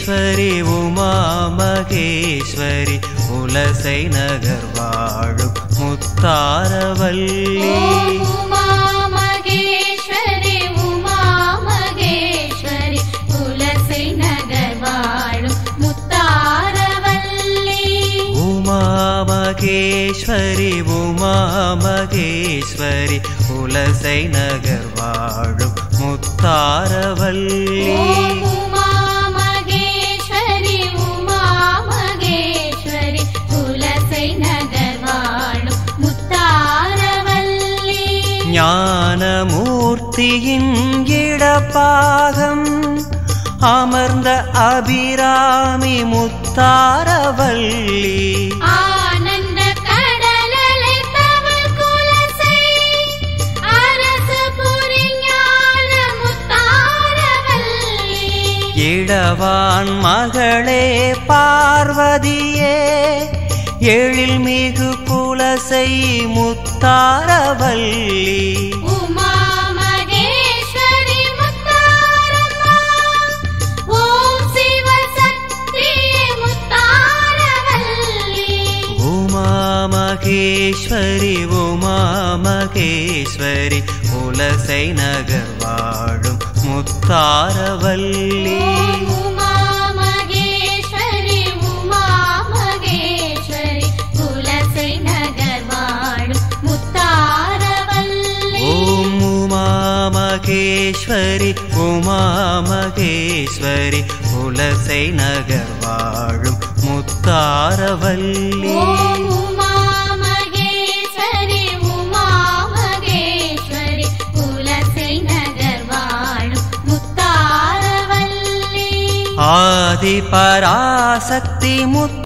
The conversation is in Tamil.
மகேஸ்வரி உமா மகேஸ்வரி உலசை நகர் வாழும் முத்தாரவல்லி உமா மகேஸ்வரி உமா மகேஸ்வரி உலசை நகர் வாழும் முத்தாரவல்லி உமா மகேஸ்வரி உமா மகேஸ்வரி உலசை நகர் வாழும் முத்தாரவல்லி உமா மகேஸ்வரி உமா மகேஸ்வரி உலசை நகர் வாழும் முத்தாரவல்லி ஞானமூர்த்தியின் இடப்பாகம் அமர்ந்த அபிராமி முத்தாரவல்லி ஆனந்த கடலலை தவள் குலசை அரசபுரி ஞான முத்தாரவல்லி இடவான் மகளே பார்வதியே எழில்மிகு குலசை முத்தாரவல்லி உமா மகேஸ்வரி முத்தாரம்மா ஓம் சிவசக்தி முத்தாரவல்லி உமா மகேஸ்வரி உமா மகேஸ்வரி உலசை நகர் வாழும் முத்தாரவல்லி உமா மகேஸ்வரி உமா மகேஸ்வரி உலசை நகர் வாழும் முத்தாரவல்லி ஓம் உமா மகேஸ்வரி உமா மகேஸ்வரி உலசை நகர் வாழும் முத்தாரவல்லி ஓம் உமா மகேஸ்வரி உமா மகேஸ்வரி உலசை நகர் வாழும் முத்தாரவல்லி ஆதி பராசக்தி